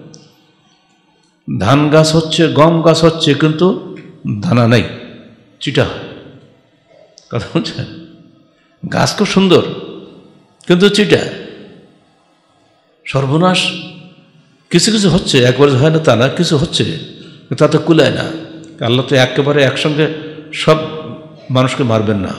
ধান গাছ হচ্ছে, গম গাছ হচ্ছে, কিন্তু দানা নেই, চিটা। কথা বলছেন? গাছ খুব সুন্দর কিন্তু চিটা, সর্বনাশ। কিছু কিছু হচ্ছে, একবার হয় না তা না, কিছু হচ্ছে তাতে কুলায় না। আল্লাহ তো একেবারে একসঙ্গে সব মানুষকে মারবেন না।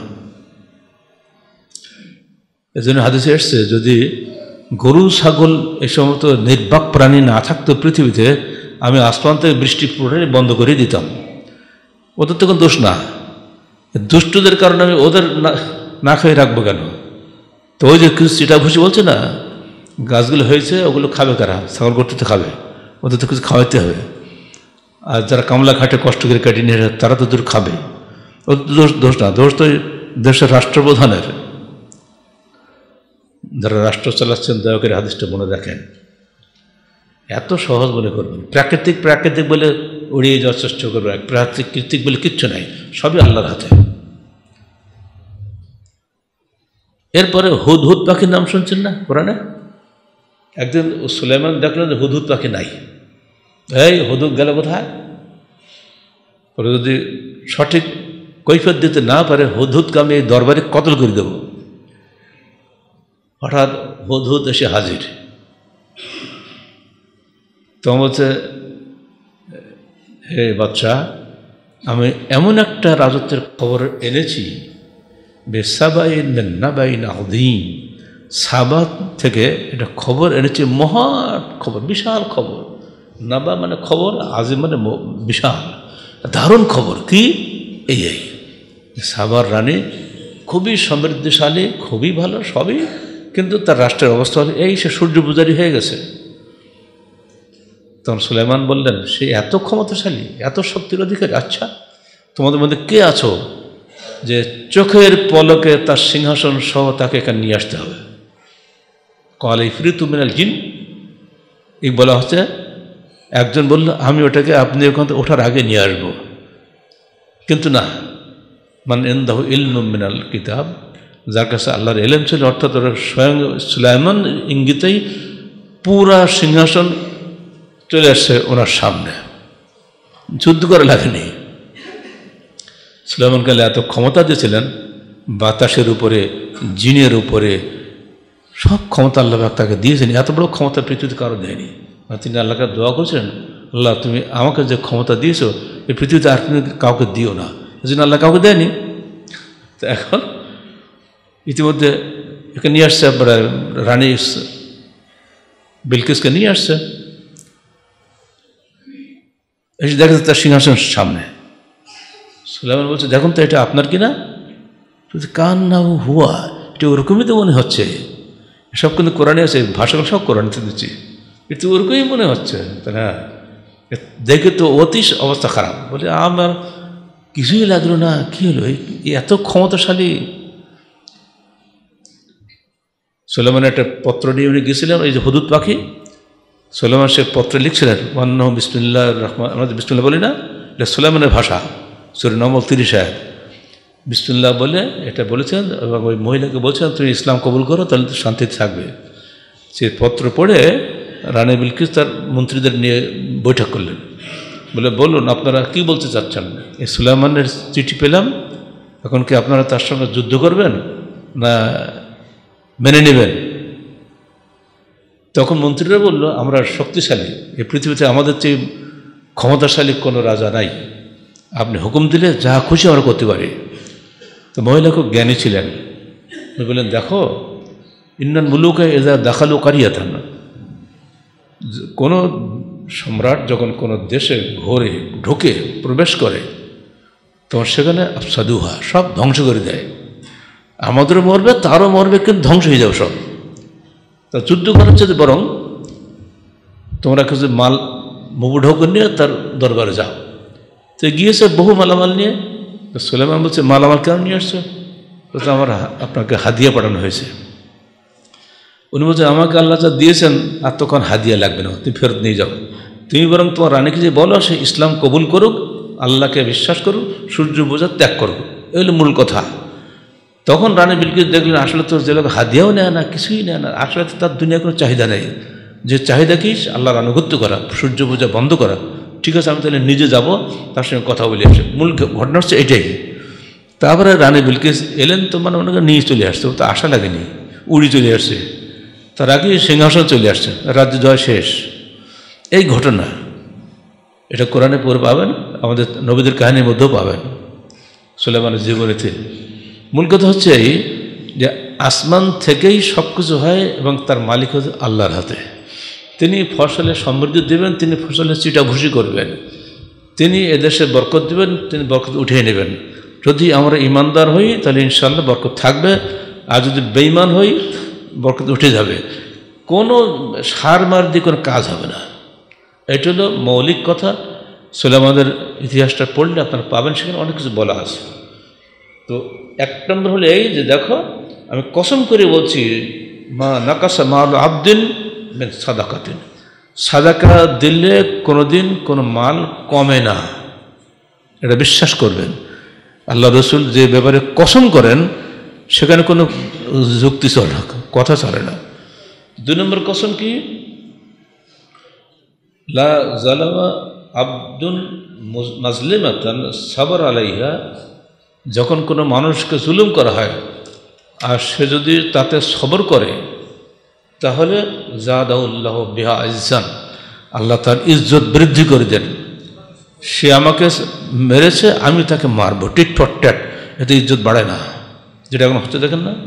এজন্য হাদিসে এসছে, যদি গরু ছাগল এই সমস্ত নির্বাক প্রাণী না থাকতো পৃথিবীতে, আমি আসমান থেকে বৃষ্টি পুরোটাই বন্ধ করে দিতাম। ওদের তো কোনো দোষ না, দুষ্টদের কারণে আমি ওদের না খেয়ে রাখবো কেন? তো ওই যে কিছু চিটা ভুষি বলছে না, গাছগুলো হয়েছে, ওগুলো খাবে কারা? ছাগল করতে তো খাবে, ওদের তো কিছু খাওয়াইতে হবে। আর যারা কামলা খাটে কষ্ট করে কাটিয়ে নিয়ে তারা তো দূর খাবে, ওদের তো দোষ দোষ না, দোষ তো দেশের রাষ্ট্রপ্রধানের। যারা রাষ্ট্র চালাচ্ছেন দয়া করে হাদিসটা মনে রাখেন। এত সহজ মনে করবেন, প্রাকৃতিক প্রাকৃতিক বলে উড়িয়ে যাওয়ার চেষ্টা করবেন। প্রাকৃতিক বলে কিচ্ছু নাই, সবই আল্লাহর হাতে। এরপরে হুদহুদ পাখির নাম শুনছেন না কোরআনে? একদিন সুলাইমান দেখলেন যে হুদহুদ পাখি নাই। এই হুদহুদ গেল কোথায়? ওরা যদি সঠিক কৈফিয়ত দিতে না পারে হুদহুদকে আমি এই দরবারে কতল করে দেব। হঠাৎ হুদহুদ এসে হাজির, তো বলছে, হে বাচ্চা, আমি এমন একটা রাজত্বের খবর এনেছি, বেসাবাইন নাবাইন আযীম, সাবা থেকে এটা খবর এনেছি, মহা খবর, বিশাল খবর। নাবা মানে খবর, আজিম মানে বিশাল, দারুণ খবর। কি? এই এই সাবার রানী খুবই সমৃদ্ধশালী, খুবই ভালো সবই, কিন্তু তার রাষ্ট্রের অবস্থা হলো এই, সে সূর্য পূজারী হয়ে গেছে। তখন সুলাইমান বললেন, সে এত ক্ষমতাশালী, এত শক্তির অধিকারী, আচ্ছা তোমাদের মধ্যে কে আছো যে চোখের পলকে তার সিংহাসন সহ তাকে এখানে নিয়ে আসতে হবে? কল ইফরিতু মিনাল জিন, এই বলা হচ্ছে। একজন বলল, আমি ওটাকে আপনি ওখান থেকে ওঠার আগে নিয়ে আসব। কিন্তু না, মান ইনদাহু ইলমুম মিনাল কিতাব, যার কাছে আল্লাহর ইলম ছিল, অর্থাৎ ওরা স্বয়ং সুলাইমান ইঙ্গিতেই পুরা সিংহাসন চলে আসছে ওনার সামনে, যুদ্ধ করে লাগেনি। সুলাইমান কালে এত ক্ষমতা দিয়েছিলেন, বাতাসের উপরে, জিনের উপরে, সব ক্ষমতা আল্লাহ তাকে দিয়েছেন। এত বড় ক্ষমতা পৃথিবীতে কারো দেয়নি। তিনি আল্লাহকে দোয়া করছেন, আল্লাহ তুমি আমাকে যে ক্ষমতা দিয়েছো এই পৃথিবীতে আর তুমি কাউকে দিও না। এই জন্য আল্লাহ কাউকে দেয়নি। তো এখন ইতিমধ্যে একে নিয়ে আসছে, রানী বিলকিসকে নিয়ে আসছে, এসে দেখে তার সিংহাসনের সামনে। সুলাইমান বলছে, দেখুন তো এটা আপনার কিনা? কান না হুয়া, এটা ওরকমই তো মনে হচ্ছে। সব কিন্তু কোরআনে আছে, ভাষাগুলো সব কোরআনে দিচ্ছি, এটা ওরকমই মনে হচ্ছে। হ্যাঁ, দেখে তো অতি অবস্থা খারাপ। বলে আমার কিছুই লাগলো না, কি হলো এত ক্ষমতাশালী? সুলাইমান একটা পত্র নিয়ে উনি গেছিলেন, ওই যে হুদুদ পাখি, সুলাইমান সে পত্রে লিখছিলেন ওয়ান্না বিসমিল্লাহ রহমান, আমরা বিসমিল্লাহ বলি না, এটা সুলাইমানের ভাষা, সূরা নম্বর তিরিশ আয়াত বিসমিল্লাহ বলে এটা বলেছেন, এবং ওই মহিলাকে বলছেন তুমি ইসলাম কবুল করো, তাহলে তো শান্তিতে থাকবে। সে পত্র পড়ে রানী বিলকিস তার মন্ত্রীদের নিয়ে বৈঠক করলেন, বলে বলুন আপনারা কি বলতে চাচ্ছেন? এই সুলাইমানের চিঠি পেলাম, এখন কি আপনারা তার সঙ্গে যুদ্ধ করবেন না মেনে নেবেন? তখন মন্ত্রীরা বলল, আমরা শক্তিশালী, এই পৃথিবীতে আমাদের চেয়ে ক্ষমতাশালী কোনো রাজা নাই, আপনি হুকুম দিলে যা খুশি আমরা করতে পারি। তো মহিলা খুব জ্ঞানী ছিলেন, বললেন, দেখো ইন্নান মুলুকে এজা দাখালু কারিয়াতান, কোনো সম্রাট যখন কোনো দেশে ঘোরে ঢুকে প্রবেশ করে তখন সেখানে আফসাদুহা, সব ধ্বংস করে দেয়। আমাদেরও মরবে, তারও মরবে, কিন্তু ধ্বংস হয়ে যাবে সব। তা যুদ্ধ করার চেয়ে বরং তোমরা কিছু মাল মুবুঢৌক নিয়ে তার দরবারে যাও। তো গিয়েছে বহু মালামাল নিয়ে। তো সুলাইমান বলছে, মালামাল কেন নিয়ে আসছো? তো আমার আপনাকে হাদিয়া পাঠানো হয়েছে। উনি বলছে, আমাকে আল্লাহ যা দিয়েছেন আর তখন হাদিয়া লাগবে না, তুমি ফেরত নিয়ে যাও। তুমি বরং তোমার রানীকে যে বলো সে ইসলাম কবুল করুক, আল্লাহকে বিশ্বাস করুক, সূর্য বোঝা ত্যাগ করুক, এই হলো মূল কথা। তখন রানী বিলকিস দেখলেন আসলে তো যে লোক হাদিয়াও নেয় না, কিছুই নেয় না, আসলে তো তার দুনিয়ার কোনো চাহিদা নেই। যে চাহিদা কি আল্লাহর আনুগত্য করা, সূর্য পূজা বন্ধ করা। ঠিক আছে, আমি তাহলে নিজে যাব, তার সঙ্গে কথা বলে আসে। মূল ঘটনা হচ্ছে এটাই। তারপরে রানী বিলকিস এলেন, তো মানে ওনাকে নিয়ে চলে আসছে, তো আশা লাগেনি, উড়ি চলে আসছে, তার আগে সিংহাসন চলে আসছে, রাজ্য জয় শেষ। এই ঘটনা এটা কোরআনে পড়ে পাবেন, আমাদের নবীদের কাহিনীর মধ্যেও পাবেন, সুলাইমানের জীবনীতে। মূল কথা হচ্ছে এই যে আসমান থেকেই সব কিছু হয় এবং তার মালিক হচ্ছে আল্লাহর হাতে। তিনি ফসলে সমৃদ্ধি দেবেন, তিনি ফসলের চিটাভুষি করবেন, তিনি এদেশে বরকত দেবেন, তিনি বরকত উঠিয়ে নেবেন। যদি আমরা ইমানদার হই তাহলে ইনশাআল্লাহ বরকত থাকবে, আর যদি বেঈমান হই বরকত উঠে যাবে। কোনো সার মার দিয়ে কোনো কাজ হবে না। এটা হলো মৌলিক কথা। সুলাইমানের ইতিহাসটা পড়লে আপনারা পাবেন, সেখানে অনেক কিছু বলা আছে। তো এক নম্বর হলো এই যে দেখো, আমি কসম করে বলছি, মা নাকাসা মাল আবদিন মেন সাদাকাতিন, সাদাকা দিলে কোনোদিন কোনো মাল কমে না, এটা বিশ্বাস করবেন। আল্লাহ রসুল যে ব্যাপারে কসম করেন সেখানে কোনো যুক্তি চলে না, কথা চলে না। দুই নম্বর কসম কি, লা জালামা আব্দুল মাজলিমাতান সাবর আলাইহা, যখন কোনো মানুষকে জুলুম করা হয় আর সে যদি তাতে সবর করে তাহলে জাদাউল্লাহ বিহা ইজ্জান, আল্লাহ তার ইজ্জত বৃদ্ধি করে দেন। সে আমাকে মেরেছে, আমি তাকে মারবো, টিট ফর ট্যাট, এতে ইজ্জত বাড়ে না, যেটা এখন হচ্ছে দেখেন না।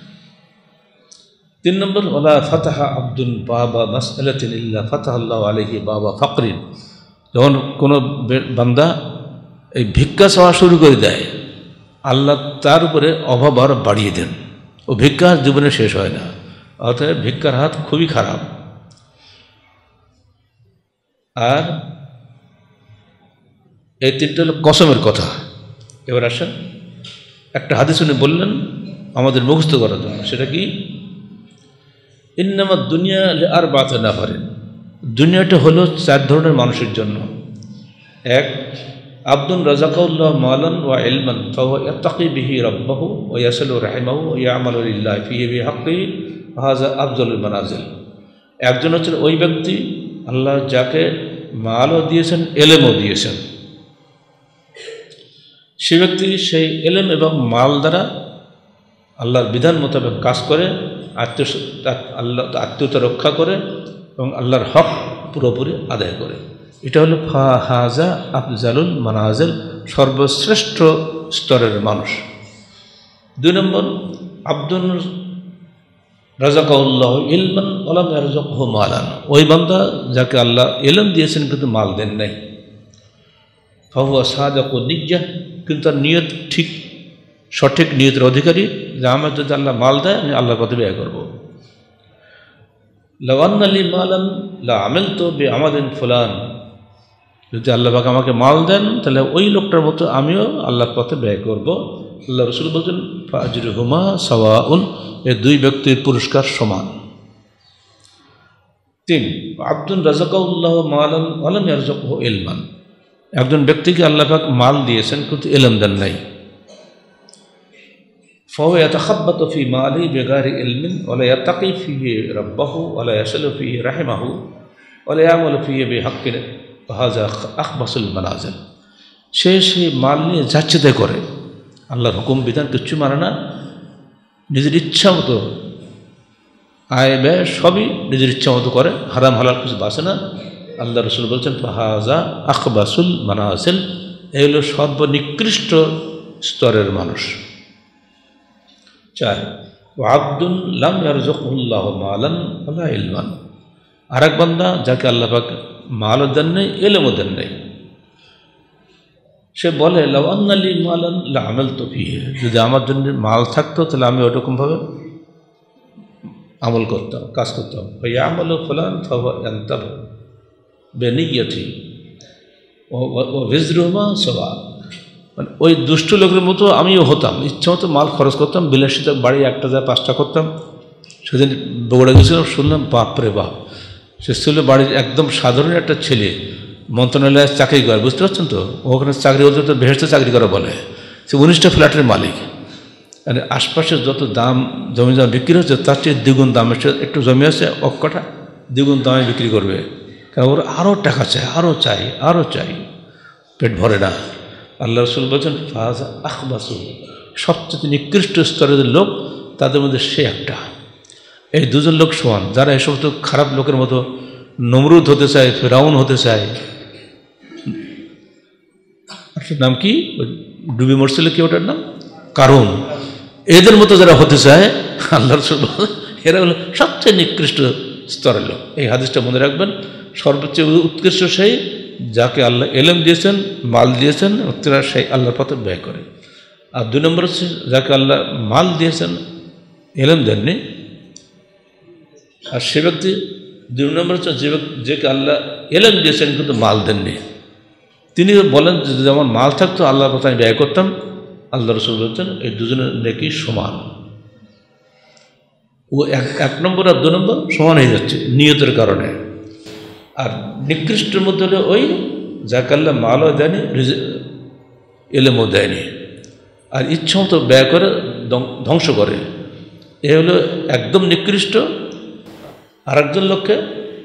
তিন নম্বর, ওলা ফাতাহা আব্দুল বাবা মাসআলাতিন ইল্লা ফাতাহাল্লাহু আলাইহি বাবা ফাকরিন, যখন কোনো বান্দা এই ভিক্ষা চাওয়া শুরু করে দেয় আল্লাহ তার উপরে অভাব আরও বাড়িয়ে দেন। ও ভিক্ষা জীবনে শেষ হয় না, অর্থাৎ ভিক্ষার হাত খুবই খারাপ। আর এই তিনটা হলো কসমের কথা। এবার আসেন একটা হাদিস উনি বললেন আমাদের মুখস্থ করার জন্য, সেটা কি? ইন্নামা দুনিয়া আর বাতে না পারেন, দুনিয়াটা হলো চার ধরনের মানুষের জন্য। এক, আব্দুল রাজাকাউল্লাহ মালান ওয়া ইলমান ফাহুয়া ইয়াত্তাকি বিহি রাব্বাহু ওয়া ইয়াসিলু রাহিমাহু ওয়া ইয়ামালু লিল্লাহি ফিহি বিহাক্কিহি হাযা আফজালুল মানাজিল। একজন হচ্ছেন ওই ব্যক্তি আল্লাহ যাকে মালও দিয়েছেন, এলেমও দিয়েছেন, সে ব্যক্তি সেই এলেম এবং মাল দ্বারা আল্লাহর বিধান মোতাবেক কাজ করে, আত্মীয় আল্লাহ আত্মীয়তা রক্ষা করে এবং আল্লাহর হক পুরোপুরি আদায় করে। এটা হলো ফাহাজা আফজালুল মানাজিল, সর্বশ্রেষ্ঠ স্তরের মানুষ। দুই নম্বর, আব্দুল রাজাকাউল্লাহ ইলমান ওয়ালাম ইয়ারযুকহু মালান, ওই বান্দা যাকে আল্লাহ ইলম দিয়েছেন কিন্তু মাল দেন নাই। ফাহুয়া সাদিকুন নিয়্যাহ, কিন্তু তার নিয়ত ঠিক, সঠিক নিয়তের অধিকারী, যে আমার যদি আল্লাহ মাল দেয় আমি আল্লাহর পথে ব্যয় করবো। লাউ আন্না লি মালান লা আমিলতু বিআমালিন ফুলান, যদি আল্লাহ পাক আমাকে মাল দেন তাহলে ওই লোকটার মতো আমিও আল্লাহর পথে ব্যয় করব। আল্লাহ রাসূল বলছেন ফাজরুহুমা সাওয়াউন, এই দুই ব্যক্তির পুরস্কার সমান। তিন, আব্দুল রাযাকাহুল্লাহু মালান ওয়া লাম ইয়ারযুকহু ইলমান, একজন ব্যক্তিকে আল্লাহ পাক মাল দিয়েছেন কিন্তু ইলম দেন নাই। ফাহুয়া ইয়াতাখাব্বাতু ফি মালিহি বিগাইরি ইলমিন ওয়া লা ইয়াত্তাকি ফিহি রাব্বাহু ওয়া লা ইয়াসিলু ফিহি রাহিমাহু ওয়া লা ইয়ামালু ফিহি বিহাক্কিহি হাযা আখবাসুল মানাজিল। সে সেই মাল নিয়ে যাচ্ছে তাই করে, আল্লাহর হুকুম বিধান কিচ্ছু মানে না, নিজের ইচ্ছা মতো আয় ব্যয় সবই নিজের ইচ্ছা মতো করে, হারাম হালাল কিছু বাঁচে না। আল্লাহ রাসূল বলছেন হাযা আখবাসুল মানাজিল, এই হলো সর্বনিকৃষ্ট স্তরের মানুষ। চার, আব্দুল লাম ইয়ারযুকহুল্লাহু মালান ওয়ালা ইলমান, আর এক বান্দা যাকে আল্লাহ পাক মালও দেন নেই, এলেমও দেন নেই। সে বলে লাউ আন্না লি মালান লা আমালতু ফিহি, যদি আমার জন্য মাল থাকতো তাহলে আমি ওরকমভাবে আমল করতাম, কাজ করতাম। ইয়ামালু ফুলান ফাহুয়া ইয়ানতাবু বিনিয়্যাতিহি ওয়া বিজরুহুমা সাওয়া, মানে ওই দুষ্ট লোকের মতো আমিও হতাম, ইচ্ছা মতো মাল খরচ করতাম, বিলাসিতা বাড়ি একটা যায় পাঁচটা করতাম। সেদিন বগুড়া গেছিলাম, শুনলাম বাপরে বাপ, সে ছিল বাড়ির একদম সাধারণ একটা ছেলে, মন্ত্রণালয়ে চাকরি করে, বুঝতে পারছেন তো, ওখানে চাকরি হতে তো বেহেশতে চাকরি করা বলে। সে উনিশটা ফ্ল্যাটের মালিক, মানে আশপাশে যত দাম জমি জমা বিক্রি হচ্ছে তার চেয়ে দ্বিগুণ দামে, সে একটু জমি আছে অক্কটা দ্বিগুণ দামে বিক্রি করবে, কারণ ওর আরও টাকা চাই, আরও চাই, আরও চাই, পেট ভরে না। আল্লাহ রাসূল বলছেন ফাহাযা আখবাসু, সবচেয়ে নিকৃষ্ট স্তরের লোক তাদের মধ্যে সে একটা। এই দুজন লোক সমান, যারা এই সমস্ত খারাপ লোকের মতো নমরুদ হতে চায়, ফেরাউন হতে চায়, নাম কি ডুবি মরছিল কি ওটার নাম, কারণ এদের মতো যারা হতে চায় আল্লাহ রাসূল এরা হলো সবচেয়ে নিকৃষ্ট স্তরের লোক। এই হাদিসটা মনে রাখবেন, সর্বোচ্চ উৎকৃষ্ট সেই যাকে আল্লাহ এলেম দিয়েছেন, মাল দিয়েছেন, তারা সেই আল্লাহর পথে ব্যয় করে। আর দুই নম্বর হচ্ছে যাকে আল্লাহ মাল দিয়েছেন, এলেম দেননি, আর সে ব্যক্তি দুই নম্বর হচ্ছে যে যাকে আল্লাহ এলেম দিয়েছেন কিন্তু মাল দেননি। তিনি বলেন যদি আমার মাল থাকতো আল্লাহর পথে আমি ব্যয় করতাম। আল্লাহ রাসূল বলছেন এই দুজনের নেকি সমান। ও এক এক নম্বর আর দু নম্বর সমান হয়ে যাচ্ছে নিয়তের কারণে। আর নিকৃষ্টের মধ্যে হলে ওই যাকে আল্লাহ মালও দেয়নি, এলেমও দেয়নি, আর ইচ্ছা মতো ব্যয় করে ধ্বংস করে, এ হলো একদম নিকৃষ্ট। আর একজন লোককে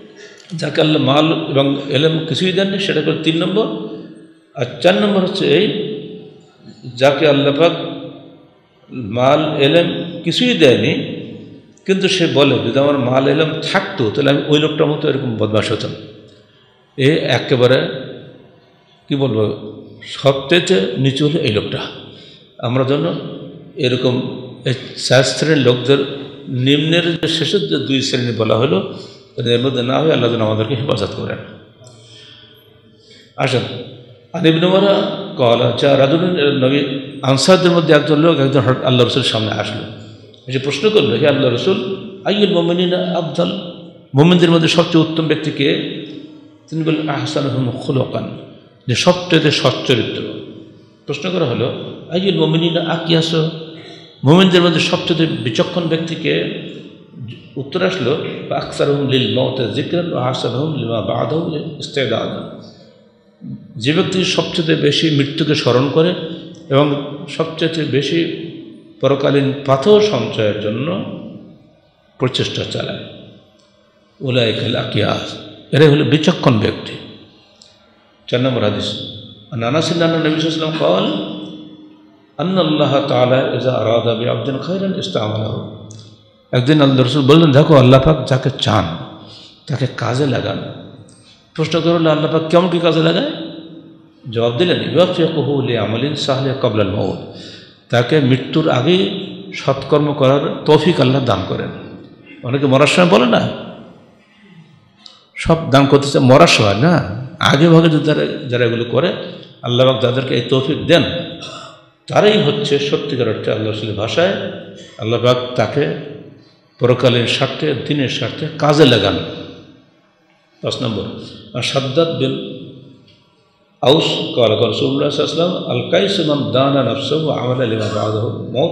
যাকে আল্লাহ মাল এবং এলেম কিছুই দেননি, সেটা করে তিন নম্বর। আর চার নম্বর হচ্ছে এই, যাকে আল্লাহ পাক মাল এলেম কিছুই দেয়নি, কিন্তু সে বলে যদি আমার মাল এলেম থাকতো তাহলে আমি ওই লোকটার মতো এরকম বদমাশ হতাম। এ একেবারে কি বলবো, সবচেয়ে নিচু হলো এই লোকটা। আমরা যেন এরকম এই চার শ্রেণীর লোকদের নিম্নের যে শেষের যে দুই শ্রেণী বলা হলো এর মধ্যে না হয়ে আল্লাহ যেন আমাদেরকে হেফাজত করেন। আসেন, আর ইবনে উমরা কলা চা রাজুল নবী আনসারদের মধ্যে একজন লোক একজন আল্লাহ রসুলের সামনে আসলো, এসে প্রশ্ন করলো, হে আল্লাহ রসুল, আইয়ুল মুমিনিনা আফদাল, মুমিনদের মধ্যে সবচেয়ে উত্তম ব্যক্তিকে? তিনি বললেন আহসানুহুম খুলুকান, যে সবচেয়ে সচ্চরিত্র। প্রশ্ন করা হলো আইয়ুল মুমিনিনা আকিয়াস, মুমিনদের মধ্যে সবচেয়ে বিচক্ষণ ব্যক্তিকে? উত্তর আসলো আকসারুহুম লিল মওতি যিকরান ওয়া আহসানুহুম লিমা বা'দাহু ইস্তিদাদান, যে ব্যক্তি সবচেয়ে বেশি মৃত্যুকে স্মরণ করে এবং সবচেয়ে বেশি পরকালীন পাথর সঞ্চয়ের জন্য প্রচেষ্টা চালায়। উলাইকাল আকিয়াস, এরাই হলো বিচক্ষণ ব্যক্তি। চার নম্বর হাদিস, আনাস আন নবী সাল্লাল্লাহু আলাইহি ওয়াসাল্লাম قال ان الله تعالى اذا اراد بعبد خيرا استعمله, একদিন আল্লাহ রাসূল বললেন, দেখো আল্লাহ পাক যাকে চান তাকে কাজে লাগান। প্রশ্ন করল, আল্লাহ পাক কেমন কি কাজে লাগায়? জবাব দিলেন, ইউফিকুহু লিআমালিন সাহলি ক্বাবলা আল মাউত, তাকে মৃত্যুর আগেই সৎকর্ম করার তৌফিক আল্লাহ দান করেন। অনেকে মরার সময় বলে না, সব দান করতে চায় মরার সময় না, আগে ভাগে যদি যারা যারা এগুলো করে আল্লাহ পাক যাদেরকে এই তৌফিক দেন তারাই হচ্ছে সত্যিকার অর্থে আল্লাহ রাসূলের ভাষায় আল্লাহ পাক তাকে পরকালীন স্বার্থে দিনের স্বার্থে কাজে লাগান। পাঁচ নম্বর, আর সাদ্দাদ বিন আউস قال قال رسول الله صلى الله عليه وسلم القيس من دان نفسه وعمل لما بعده الموت,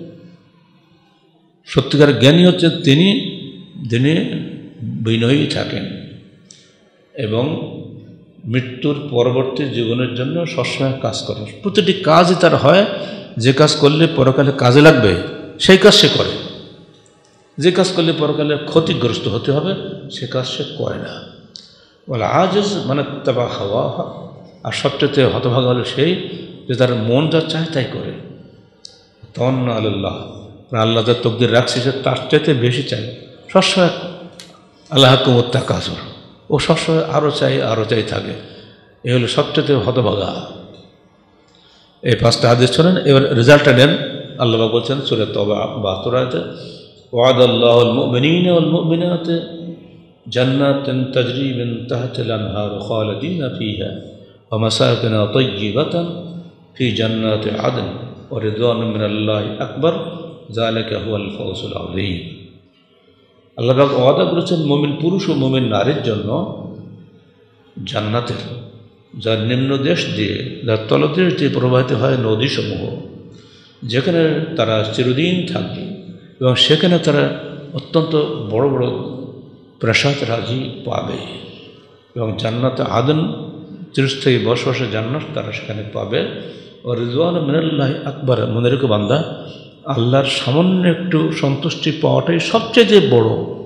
সত্যিকার জ্ঞানী হচ্ছে তিনি যিনি বিনয়ী থাকেন এবং মৃত্যুর পরবর্তী জীবনের জন্য সবসময় কাজ করেন। প্রতিটি কাজই তার হয় যে কাজ করলে পরকালে কাজে লাগবে সেই কাজ সে করে, যে কাজ করলে পরকালে ক্ষতিগ্রস্ত হতে হবে সে কাজ সে করে না। বলে আজিজ মানে তাবা হাওয়া, আর সবচেয়ে হতভাগা হলো সেই যে তার মন যা চায় তাই করে। তাওয়ান্না আলাল্লাহ, আল্লাহ যা তকদির রাখছে সে তার চাইতে বেশি চাই, সবসময় আল্লাহ হাকুমুত তাকাসুর, ও সবসময় আরও চাই আরও চাই থাকে। এ হলো সবচেয়ে হতভাগা। এই পাঁচটা হাদিস শোনেন, এবার রেজাল্টটা নেন। আল্লাহ বলছেন সূরা তাওবা বাহাত্তর আয়াতে, ওয়াদাল্লাহুল মুমিনিনা ওয়াল মুমিনাতি জান্নাতিন তাজরি মিন তাহতিল আনহার খালিদিনা ফিহা ওয়া মাসাকিন তাইয়্যিবাতান ফি জান্নাতি আদন ওয়া রিদওয়ানুম মিনাল্লাহি আকবার যালিকা হুয়াল ফাওজুল আযীম। আল্লাহ পাক ওয়াদা করেছেন মুমিন পুরুষ ও মুমিন নারীর জন্য জান্নাতের, যার নিম্ন দেশ দিয়ে যার তলদেশ দিয়ে প্রবাহিত হয় নদীসমূহ, যেখানে তারা চিরদিন থাকবে এবং সেখানে তারা অত্যন্ত বড় বড় প্রাসাদ রাজি পাবে এবং জান্নাতে আদন চিরস্থায়ী বসবাসে জান্নাত তারা সেখানে পাবে। ও রিদওয়ান মিনাল্লাহি আকবার, মনে রেখো বান্দা, আল্লাহর সামান্য একটু সন্তুষ্টি পাওয়াটাই সবচেয়ে বড়।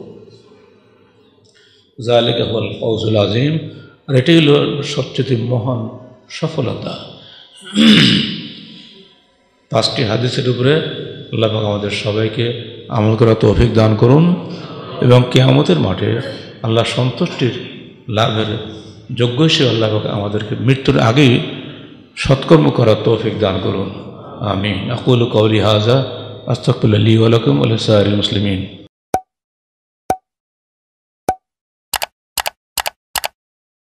যালিকা হুয়াল ফাওজুল আযীম, আর এটাই হলো সবচেয়ে মহান সফলতা। পাঁচটি হাদিসের উপরে আল্লাহ পাক আমাদের সবাইকে আমল করার তৌফিক দান করুন এবং কিয়ামতের মাঠে আল্লাহ সন্তুষ্টির লাভের যোগ্য হিসেবে আল্লাহ পাক আমাদেরকে মৃত্যুর আগেই সৎকর্ম করার তৌফিক দান করুন। আমিন। আকুলু কওলি হাযা আস্তাগফিরুল্লাহ লি ওয়া লাকুম ওয়া লিসাইরিল মুসলিমিন।